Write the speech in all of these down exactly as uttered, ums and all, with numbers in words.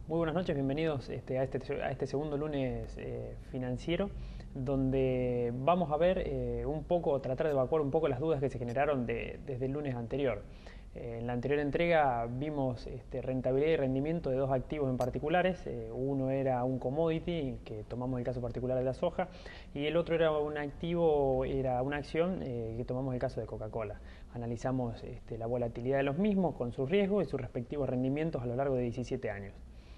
Muy buenas noches, bienvenidos este, a, este, a este segundo lunes eh, financiero, donde vamos a ver eh, un poco, tratar de evacuar un poco las dudas que se generaron de, desde el lunes anterior. Eh, en la anterior entrega vimos este, rentabilidad y rendimiento de dos activos en particulares. Eh, uno era un commodity, que tomamos el caso particular de la soja, y el otro era un activo, era una acción eh, que tomamos el caso de Coca-Cola. Analizamos este, la volatilidad de los mismos con sus riesgos y sus respectivos rendimientos a lo largo de diecisiete años.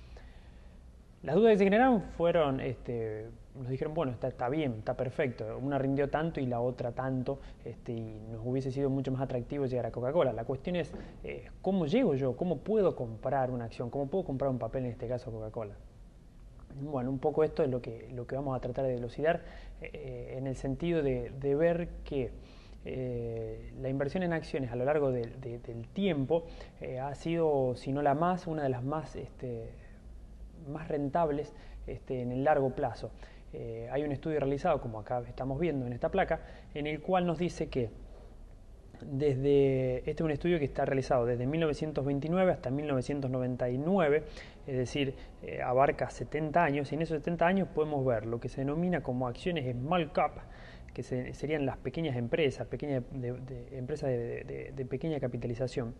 Las dudas que se generaron fueron, este, nos dijeron, bueno, está, está bien, está perfecto, una rindió tanto y la otra tanto, este, y nos hubiese sido mucho más atractivo llegar a Coca-Cola. La cuestión es, eh, ¿cómo llego yo? ¿Cómo puedo comprar una acción? ¿Cómo puedo comprar un papel, en este caso Coca-Cola? Bueno, un poco esto es lo que, lo que vamos a tratar de dilucidar eh, en el sentido de, de ver que eh, la inversión en acciones a lo largo de, de, del tiempo eh, ha sido, si no la más, una de las más... Este, más rentables este, en el largo plazo. Eh, hay un estudio realizado, como acá estamos viendo en esta placa, en el cual nos dice que desde, este es un estudio que está realizado desde mil novecientos veintinueve hasta mil novecientos noventa y nueve, es decir, eh, abarca setenta años, y en esos setenta años podemos ver lo que se denomina como acciones small cap, que se, serían las pequeñas empresas, pequeñas de, de, empresas de, de, de pequeña capitalización,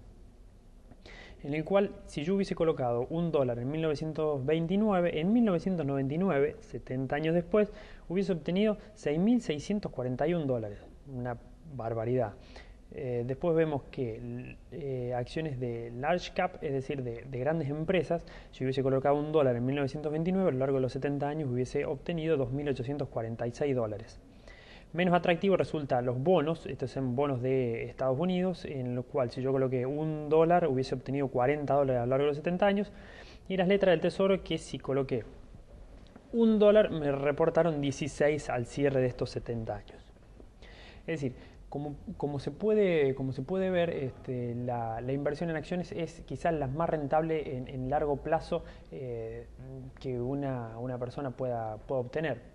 en el cual si yo hubiese colocado un dólar en mil novecientos veintinueve, en mil novecientos noventa y nueve, setenta años después, hubiese obtenido seis mil seiscientos cuarenta y un dólares, una barbaridad. Eh, después vemos que eh, acciones de large cap, es decir, de, de grandes empresas, si hubiese colocado un dólar en mil novecientos veintinueve, a lo largo de los setenta años hubiese obtenido dos mil ochocientos cuarenta y seis dólares. Menos atractivo resulta los bonos, estos son bonos de Estados Unidos, en lo cual si yo coloqué un dólar hubiese obtenido cuarenta dólares a lo largo de los setenta años, y las letras del tesoro, que si coloqué un dólar me reportaron dieciséis al cierre de estos setenta años. Es decir, como, como, se, puede, como se puede ver, este, la, la inversión en acciones es quizás la más rentable en, en largo plazo eh, que una, una persona pueda, pueda obtener.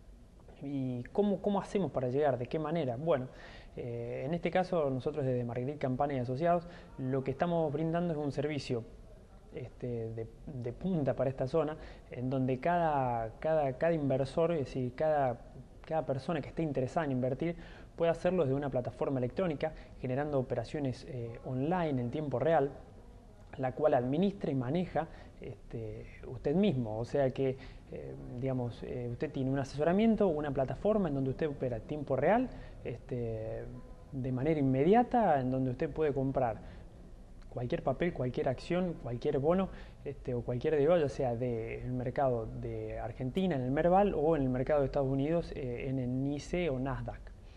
¿Y cómo, cómo hacemos para llegar? ¿De qué manera? Bueno, eh, en este caso nosotros desde Marketing Campana y Asociados lo que estamos brindando es un servicio este, de, de punta para esta zona, en donde cada, cada, cada inversor, es decir, cada, cada persona que esté interesada en invertir puede hacerlo desde una plataforma electrónica, generando operaciones eh, online en tiempo real, la cual administra y maneja este, usted mismo. O sea que, eh, digamos, eh, usted tiene un asesoramiento, una plataforma en donde usted opera en tiempo real, este, de manera inmediata, en donde usted puede comprar cualquier papel, cualquier acción, cualquier bono este, o cualquier derivado, ya sea del mercado de Argentina, en el Merval, o en el mercado de Estados Unidos, eh, en el NYSE o Nasdaq.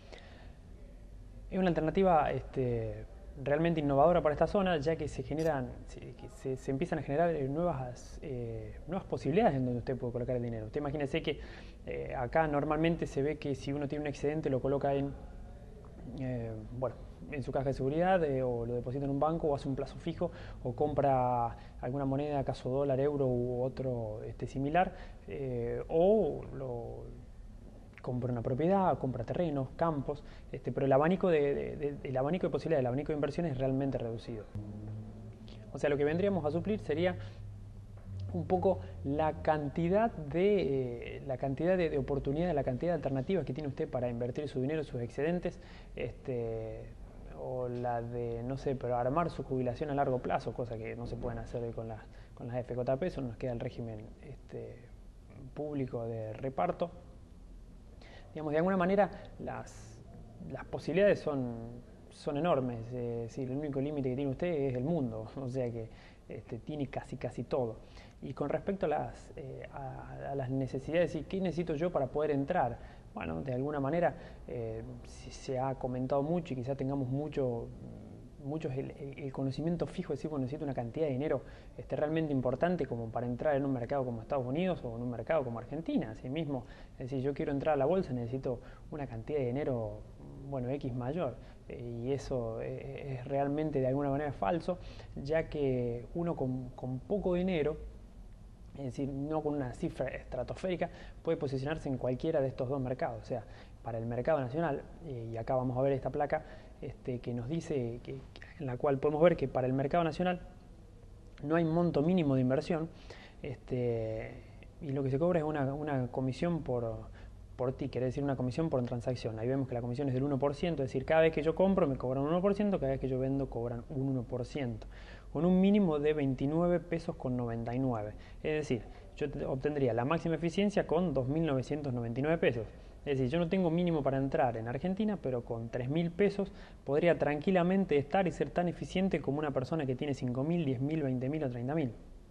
Es una alternativa este, realmente innovadora para esta zona, ya que se generan, se, se, se empiezan a generar nuevas, eh, nuevas posibilidades en donde usted puede colocar el dinero. Usted imagínese que eh, acá normalmente se ve que si uno tiene un excedente lo coloca en, eh, bueno, en su caja de seguridad eh, o lo deposita en un banco o hace un plazo fijo o compra alguna moneda, acaso dólar, euro u otro este, similar, eh, o lo compra una propiedad, compra terrenos, campos, este, pero el abanico de, de, de, el abanico de posibilidades, el abanico de inversiones es realmente reducido. O sea, lo que vendríamos a suplir sería un poco la cantidad de eh, la cantidad de, de oportunidades, la cantidad de alternativas que tiene usted para invertir su dinero, sus excedentes, este, o la de, no sé, pero armar su jubilación a largo plazo, cosa que no se pueden hacer hoy con las, con las F J P, eso nos queda el régimen este, público de reparto. Digamos, de alguna manera las, las posibilidades son, son enormes. Eh, es decir, el único límite que tiene usted es el mundo, o sea que este, tiene casi casi todo. Y con respecto a las, eh, a, a las necesidades, ¿y qué necesito yo para poder entrar? Bueno, de alguna manera eh, se ha comentado mucho y quizá tengamos mucho muchos el, el, conocimiento fijo, es decir, bueno, necesito una cantidad de dinero este, realmente importante como para entrar en un mercado como Estados Unidos o en un mercado como Argentina. Así mismo, es decir, yo quiero entrar a la bolsa, necesito una cantidad de dinero, bueno, X mayor. Eh, y eso es, es realmente de alguna manera falso, ya que uno con, con poco dinero, es decir, no con una cifra estratosférica, puede posicionarse en cualquiera de estos dos mercados. O sea, para el mercado nacional, eh, y acá vamos a ver esta placa este, que nos dice, que, en la cual podemos ver que para el mercado nacional no hay monto mínimo de inversión, este, y lo que se cobra es una, una comisión por, por ticket, es decir, una comisión por transacción. Ahí vemos que la comisión es del uno por ciento, es decir, cada vez que yo compro me cobran un uno por ciento, cada vez que yo vendo cobran un uno por ciento, con un mínimo de veintinueve pesos con noventa y nueve. Es decir, yo obtendría la máxima eficiencia con dos mil novecientos noventa y nueve pesos. Es decir, yo no tengo mínimo para entrar en Argentina, pero con tres mil pesos podría tranquilamente estar y ser tan eficiente como una persona que tiene cinco mil, diez mil, veinte mil o treinta mil.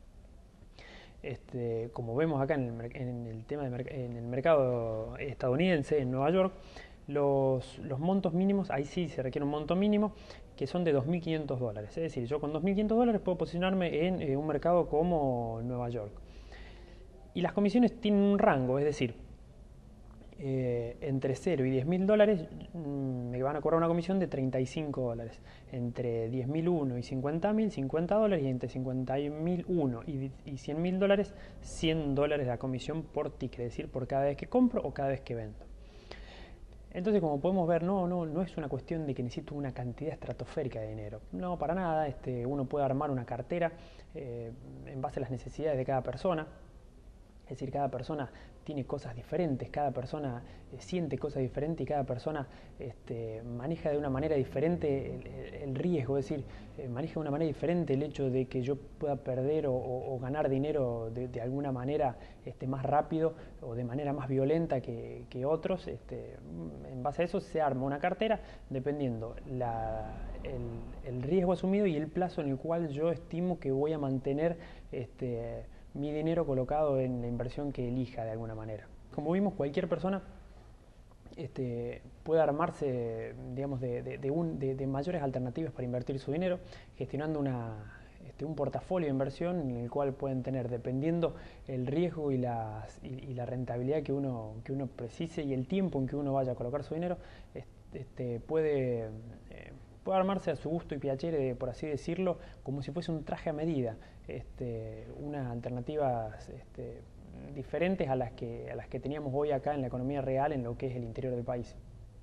Este, como vemos acá en el, en el tema de, en el mercado estadounidense, en Nueva York, los, los montos mínimos, ahí sí se requiere un monto mínimo, que son de dos mil quinientos dólares. Es decir, yo con dos mil quinientos dólares puedo posicionarme en eh, un mercado como Nueva York. Y las comisiones tienen un rango, es decir, eh, entre cero y diez mil dólares mmm, me van a cobrar una comisión de treinta y cinco dólares. Entre diez mil uno y cincuenta mil, cincuenta dólares. Y entre cincuenta mil uno y, y cien mil dólares, cien dólares la comisión por ticket, es decir, por cada vez que compro o cada vez que vendo. Entonces, como podemos ver, no, no, no es una cuestión de que necesito una cantidad estratosférica de dinero. No, para nada. Este, uno puede armar una cartera eh, en base a las necesidades de cada persona. Es decir, cada persona tiene cosas diferentes, cada persona eh, siente cosas diferentes y cada persona este, maneja de una manera diferente el, el, el riesgo, es decir, eh, maneja de una manera diferente el hecho de que yo pueda perder o, o, o ganar dinero de, de alguna manera este, más rápido o de manera más violenta que, que otros. Este, en base a eso se arma una cartera dependiendo la, el, el riesgo asumido y el plazo en el cual yo estimo que voy a mantener este, mi dinero colocado en la inversión que elija de alguna manera. Como vimos, cualquier persona este, puede armarse, digamos, de, de, de, un, de, de mayores alternativas para invertir su dinero, gestionando una, este, un portafolio de inversión en el cual pueden tener, dependiendo el riesgo y, las, y, y la rentabilidad que uno, que uno precise y el tiempo en que uno vaya a colocar su dinero, este, puede... Eh, puede armarse a su gusto y piacere, por así decirlo, como si fuese un traje a medida, este, unas alternativas este, diferentes a las, que, a las que teníamos hoy acá en la economía real, en lo que es el interior del país.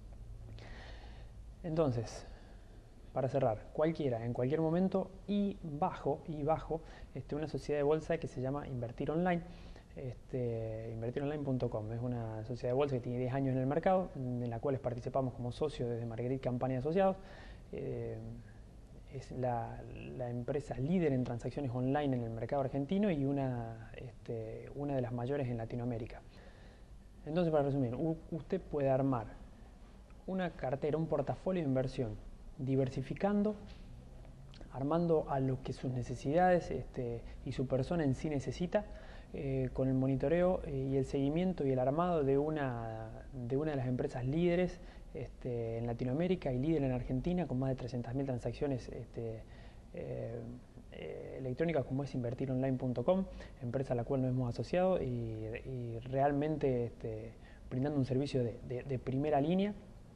Entonces, para cerrar, cualquiera, en cualquier momento, y bajo, y bajo este, una sociedad de bolsa que se llama Invertir Online. Este, invertir online punto com es una sociedad de bolsa que tiene diez años en el mercado, en la cual participamos como socios desde Marguerite Campaña Asociados. Eh, es la, la empresa líder en transacciones online en el mercado argentino y una, este, una de las mayores en Latinoamérica. Entonces, para resumir, usted puede armar una cartera, un portafolio de inversión, diversificando, armando a lo que sus necesidades este, y su persona en sí necesita, eh, con el monitoreo eh, y el seguimiento y el armado de una, de una de las empresas líderes este, en Latinoamérica y líder en Argentina, con más de trescientas mil transacciones este, eh, eh, electrónicas, como es invertir online punto com, empresa a la cual nos hemos asociado y, y realmente este, brindando un servicio de, de, de primera línea,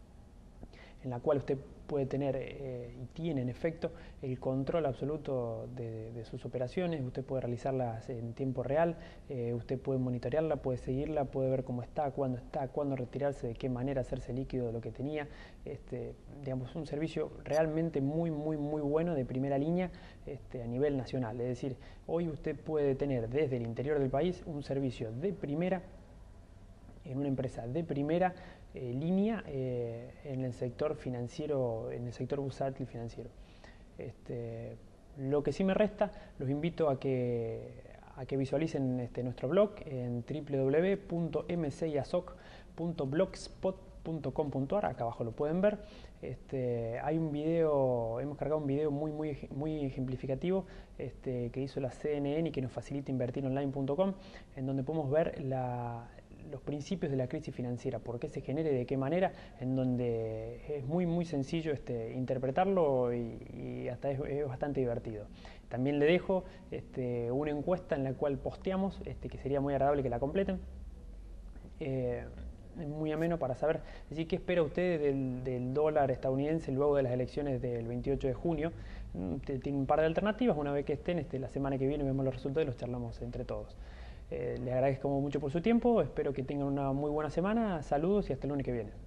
en la cual usted puede tener eh, y tiene en efecto el control absoluto de, de sus operaciones. Usted puede realizarlas en tiempo real, eh, usted puede monitorearla, puede seguirla, puede ver cómo está, cuándo está, cuándo retirarse, de qué manera hacerse líquido de lo que tenía. Este, digamos, un servicio realmente muy, muy, muy bueno, de primera línea este, a nivel nacional. Es decir, hoy usted puede tener desde el interior del país un servicio de primera, en una empresa de primera eh, línea eh, en el sector financiero, en el sector bursátil financiero. Este, lo que sí me resta, los invito a que, a que visualicen este, nuestro blog en w w w punto m c i a s o c punto blogspot punto com punto a r, acá abajo lo pueden ver. Este, hay un video, hemos cargado un video muy, muy, muy ejemplificativo este, que hizo la C N N y que nos facilita invertir online punto com, en donde podemos ver la, los principios de la crisis financiera, por qué se genera y de qué manera, en donde es muy muy sencillo este, interpretarlo y, y hasta es, es bastante divertido. También le dejo este, una encuesta en la cual posteamos, este, que sería muy agradable que la completen. Eh, es muy ameno para saber, así qué espera usted del, del dólar estadounidense luego de las elecciones del veintiocho de junio. Tiene un par de alternativas, una vez que estén, este, la semana que viene vemos los resultados y los charlamos entre todos. Eh, les agradezco mucho por su tiempo, espero que tengan una muy buena semana, saludos y hasta el lunes que viene.